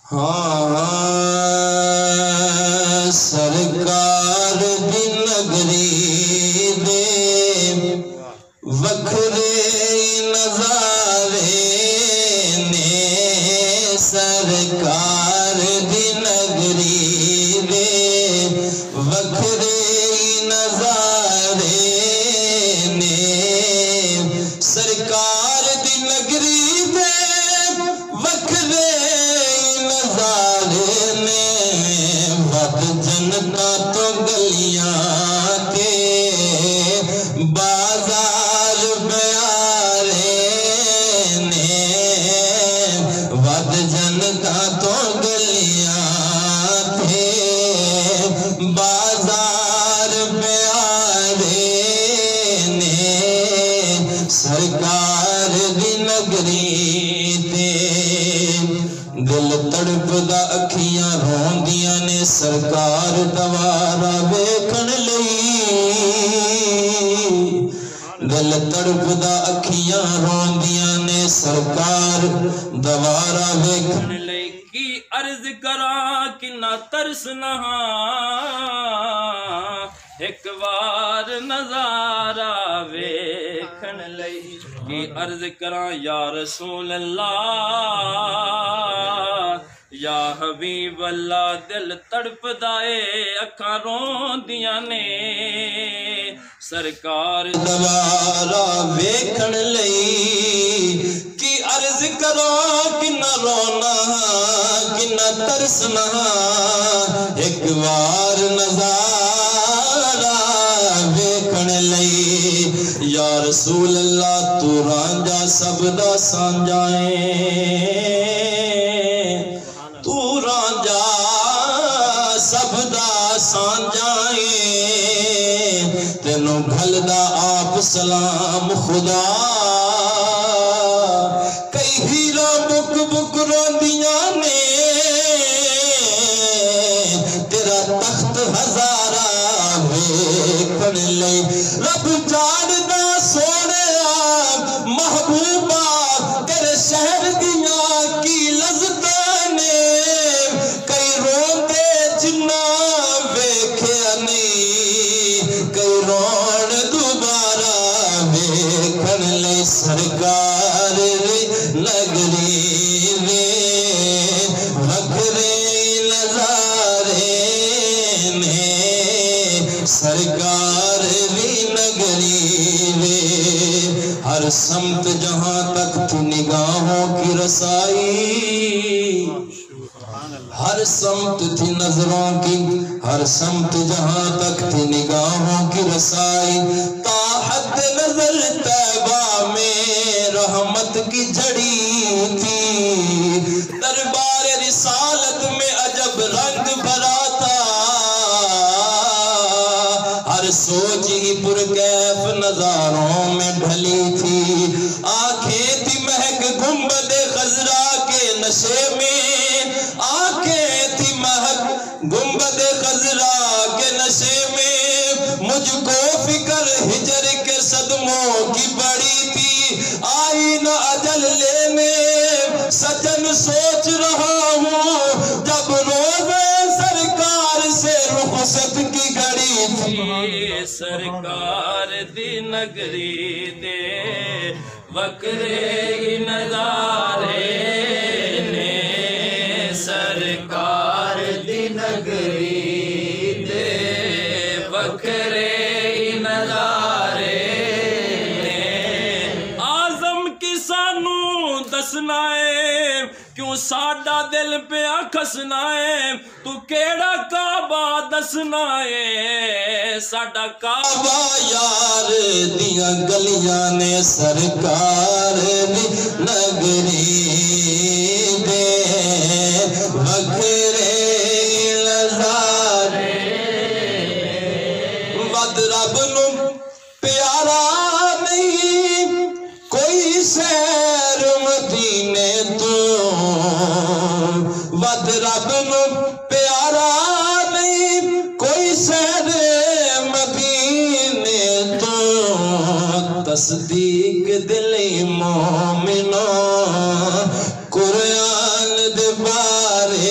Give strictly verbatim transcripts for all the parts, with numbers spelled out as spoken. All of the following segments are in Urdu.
ہاں سرکار دی نگری دے وکھرے نظارے نے سرکار دی نگری دے وکھرے نظارے نے سرکار دی نگری دے وکھرے جنتا تو گلیاں کے بازار پیارے نے ود جنتا تو گلیاں کے بازار پیارے نے سرکار دی نگری تے دل تڑپ دا اکھیاں روندیاں نے سرکار دوارا ویکھن لئی دل تڑپ دا اکھیاں روندیاں نے سرکار دوارا ویکھن لئی کی عرض کراں کنا ترس نہاں ایک وار نظارہ ویکھن لئی کی عرض کراں یا رسول اللہ یا حبیب اللہ دل تڑپ دائے اکھاں روندیاں نے سرکار دوارا ویکھن لئی کی عرض کرو کنا رونا کنا ترسنا ایک وار نظارہ ویکھن لئی یا رسول اللہ تو رانجا سب دا سانجائیں تو رانجا سب دا سانجائیں تینوں گھلدا آپ سلام خدا کئی ہیرا بک بک روندیاں نے تیرا تخت ہزارہ ویکھن لئی رب جاندا سونے محبوبہ تیرے شہر دیاں کی لذتاں نے کئی روندے جنہ ویکھیا نہیں کئی رون دوبارہ ویکھن لئی سرکار نگری میں وکھرے نظارے نے سرکار بھی نگری میں ہر سمت جہاں تک تھی نگاہوں کی رسائی ہر سمت تھی نظروں کی ہر سمت جہاں تک تھی نگاہوں کی رسائی تا حد نظر طیبہ میں رحمت کی جھڑی تھی دربار رسالت میں عجب رنگ بھرا تھا ہر سوچ ہی پرکیف نظاروں میں ڈھلی تھی آنکھیں تھی مہک گنبد خضرا کے نشے میں آنکھیں تھی مہک گنبد خضرا کے نشے میں مجھ کو فکر ہجر کے صدموں کی بڑی تھی آئی نہ اجل لینے سجن سوچ رہا ہوں جب روزے سرکار سے رخصت کی گھڑی تھی سرکار دی نگری دے وکھرے نظارے نے سرکار دی نگری دے وکھرے نظارے نے آزم کی سانو دسنا ہے کیوں ساڈا دل پہ کھسنا ہے تو کیڑا کعبہ دسنا ہے ساڈا کعبہ یار دیاں گلیاں نے سرکار دی نگری دے وکھرے نظارے ود رب نو پیارا نہیں کوئی سیر مدینے تو ود رب نو پیارا نہیں کوئی سیر مدینے تو تصدیق دل مومنوں قرآن دے بارے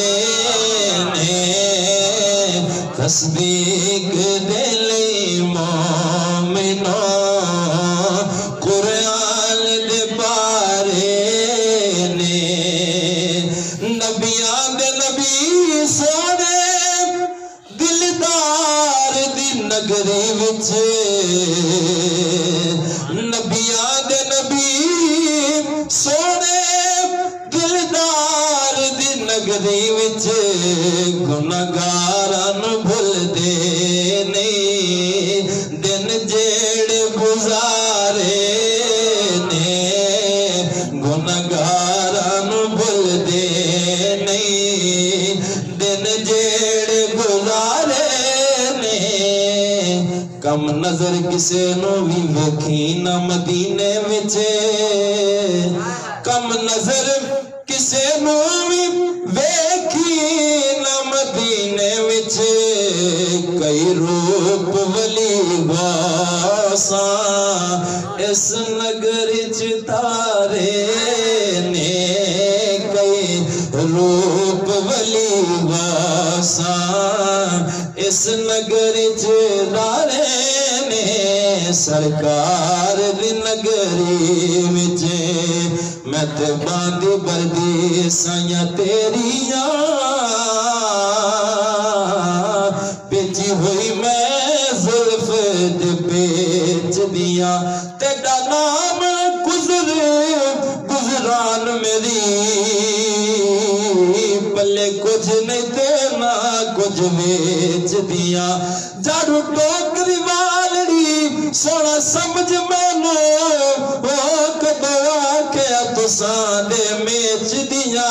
کسے نو بھی ویکھی نہ مدینے وچے کم نظر کسے نو بھی ویکھی نہ مدینے وچے کئی روپ ولی واساں اس نگر چتارے نے کئی روپ ولی واساں اس نگر چتارے نے سرکار دی نگری وچے میں تے باندھی بردی سائیاں تیریاں پیچی ہوئی میں زلف دے پیچ دیاں تیرا نام گزر گزران میری پلے کچھ نہیں دینا کچھ ویچ دیاں جاڑو ٹوکری والڑی سونا سمجھ میں نو وہ کدو آکھیا تساں دے میچ دیاں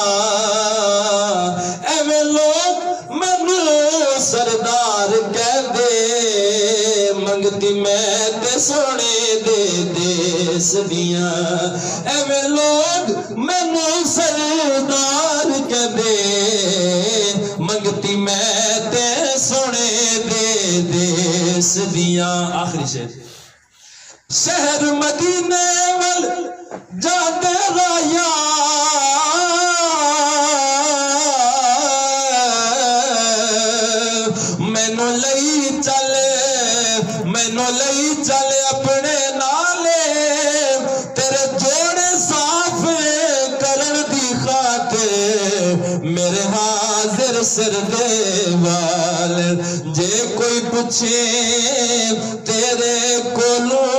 ایویں لوگ مینو سردار کہہ دے منگتی میں تے سونے دے دیس دیاں ایویں لوگ مینو سردار کہہ دے منگتی میں تے سونے دے دیس دیاں آخری شہر شہر مدینے وال جاتے رایا مینو لئی چلے مینو لئی چلے اپنے نالے تیرے جوڑے صاف کرن دی خاطر میرے حاضر سر دے وال جے کوئی پوچھے تیرے کولوں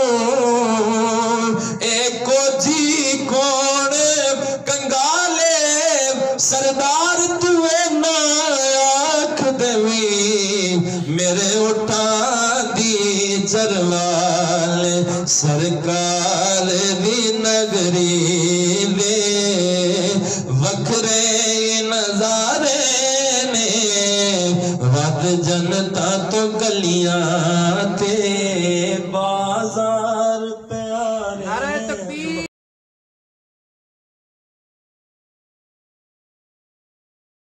ایکو جی کون کنگالے سردار توے نہ آکھ دوی میرے اٹھان دی جروال سرکار دی نگری دے وکھرے نظارے نے ود جنتا تو گلیاں